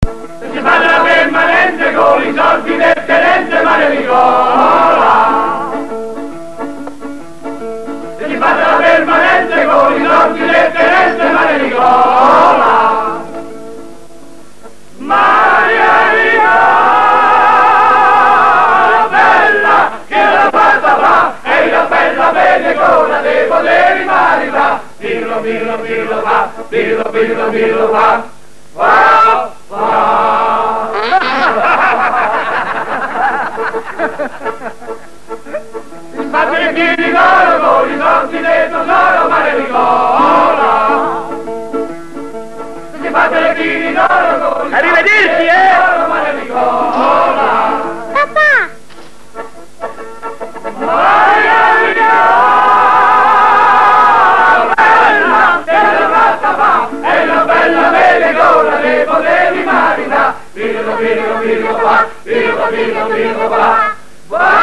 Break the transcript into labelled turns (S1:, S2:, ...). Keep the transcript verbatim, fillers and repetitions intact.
S1: Si fa la permanente con i soldi del tenente Manelicola. Si fa la permanente con i soldi del tenente Manelicola. Maria Nicola, bella che la fatta fa, e la bella Manelicola dei poteri marita. Pirlo, pirlo, pirlo fa, pirlo, pirlo, pirlo fa, fa, fa. Si fa tre piedi d'oro con i soldi del tesoro Manelicola. Si fa tre piedi d'oro con i soldi del tesoro Manelicola.
S2: Papà!
S1: Maria Nicola, bella che la fatta fa, e la bella Manelicola dei poteri marita. Pirlo, pirlo, pirlo fa, pirlo, pirlo, pirlo fa, fa.